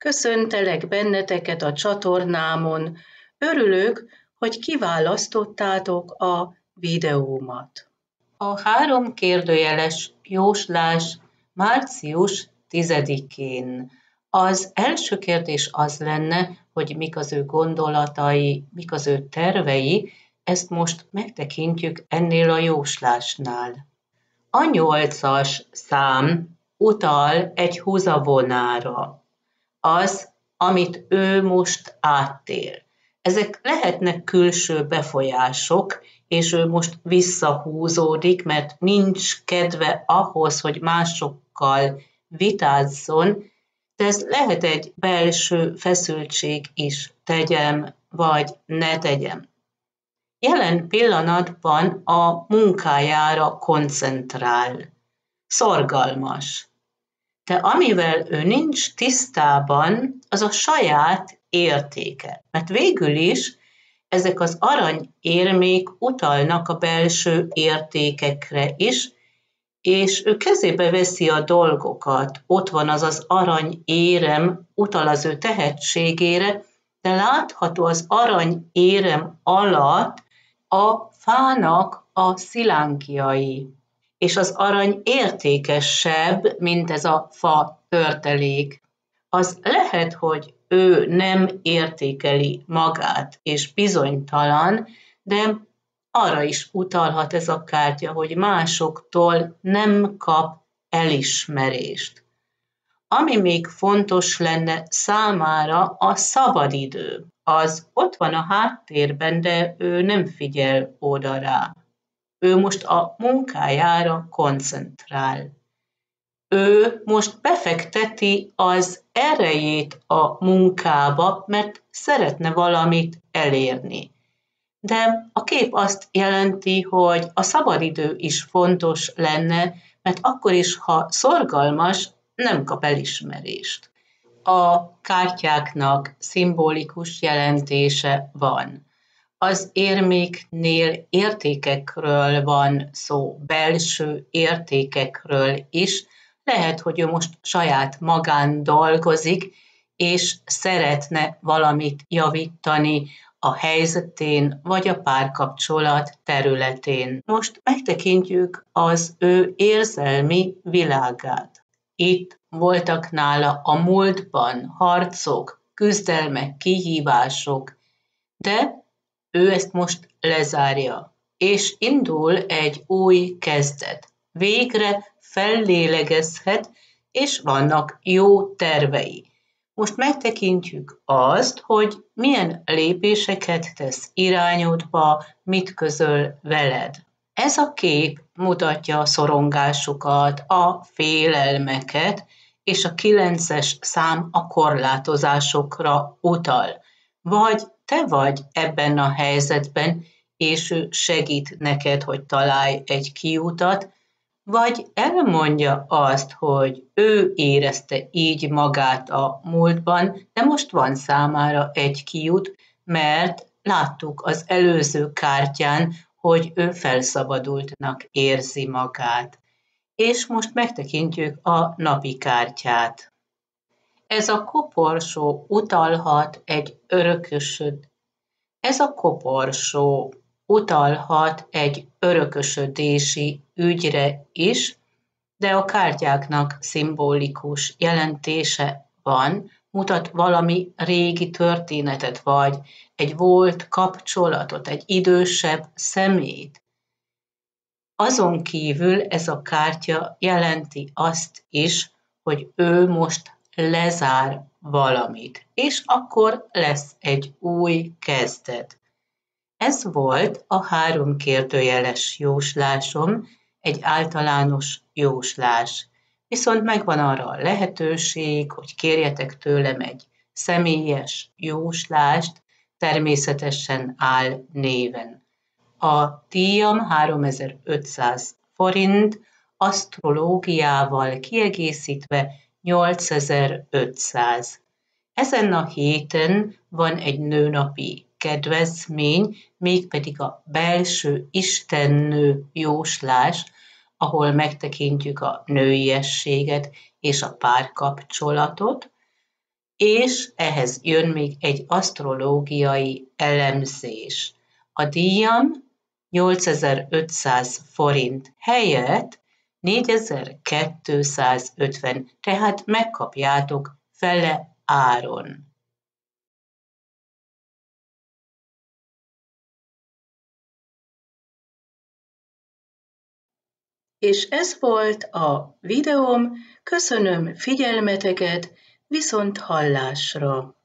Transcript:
Köszöntelek benneteket a csatornámon. Örülök, hogy kiválasztottátok a videómat. A 3 kérdőjeles jóslás március 10-én. Az első kérdés az lenne, hogy mik az ő gondolatai, mik az ő tervei, ezt most megtekintjük ennél a jóslásnál. A 8-as szám utal egy húzavonára. Az, amit ő most átél. Ezek lehetnek külső befolyások, és ő most visszahúzódik, mert nincs kedve ahhoz, hogy másokkal vitázzon, de ez lehet egy belső feszültség is, tegyem vagy ne tegyem. Jelen pillanatban a munkájára koncentrál, szorgalmas. De amivel ő nincs tisztában, az a saját értéke. Mert végül is ezek az aranyérmék utalnak a belső értékekre is, és ő kezébe veszi a dolgokat. Ott van az az aranyérem, utal az ő tehetségére, de látható az aranyérem alatt a fának a szilánkjai. És az arany értékesebb, mint ez a fa törtelék. Az lehet, hogy ő nem értékeli magát, és bizonytalan, de arra is utalhat ez a kártya, hogy másoktól nem kap elismerést. Ami még fontos lenne számára, a szabadidő. Az ott van a háttérben, de ő nem figyel oda rá. Ő most a munkájára koncentrál. Ő most befekteti az erejét a munkába, mert szeretne valamit elérni. De a kép azt jelenti, hogy a szabadidő is fontos lenne, mert akkor is, ha szorgalmas, nem kap elismerést. A kártyáknak szimbolikus jelentése van. Az érméknél értékekről van szó, belső értékekről is. Lehet, hogy ő most saját magán dolgozik, és szeretne valamit javítani a helyzetén, vagy a párkapcsolat területén. Most megtekintjük az ő érzelmi világát. Itt voltak nála a múltban harcok, küzdelmek, kihívások, de ő ezt most lezárja, és indul egy új kezdet. Végre fellélegezhet, és vannak jó tervei. Most megtekintjük azt, hogy milyen lépéseket tesz irányodba, mit közöl veled. Ez a kép mutatja a szorongásokat, a félelmeket, és a 9-es szám a korlátozásokra utal. Vagy te vagy ebben a helyzetben, és ő segít neked, hogy találj egy kiutat, vagy elmondja azt, hogy ő érezte így magát a múltban, de most van számára egy kiút, mert láttuk az előző kártyán, hogy ő felszabadultnak érzi magát. És most megtekintjük a napi kártyát. Ez a koporsó utalhat egy örökösödési ügyre is, de a kártyáknak szimbolikus jelentése van, mutat valami régi történetet, vagy egy volt kapcsolatot, egy idősebb személyt. Azon kívül ez a kártya jelenti azt is, hogy ő most lezár valamit, és akkor lesz egy új kezdet. Ez volt a 3 kérdőjeles jóslásom, egy általános jóslás. Viszont megvan arra a lehetőség, hogy kérjetek tőlem egy személyes jóslást, természetesen áll néven. A díjam 3500 forint, asztrológiával kiegészítve 8500. Ezen a héten van egy nőnapi kedvezmény, mégpedig a belső istennő jóslás, ahol megtekintjük a nőiességet és a párkapcsolatot. és ehhez jön még egy asztrológiai elemzés. A díjam 8500 forint helyett 4250, tehát megkapjátok fele áron. És ez volt a videóm, köszönöm figyelmeteket, viszont hallásra!